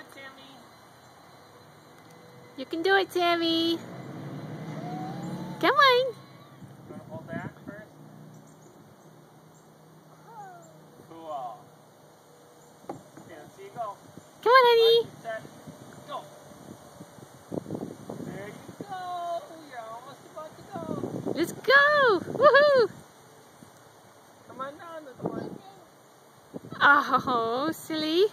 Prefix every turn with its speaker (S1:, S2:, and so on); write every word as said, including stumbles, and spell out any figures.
S1: it, Sammy.
S2: You can do it, Sammy. Come on.
S1: You want to hold that first? Cool. Okay, let's see you go.
S2: Come on, honey.
S1: Right, set, go. There you go. You're almost about to go.
S2: Let's go. Woohoo.
S1: Come on down, little one.
S2: Oh, silly.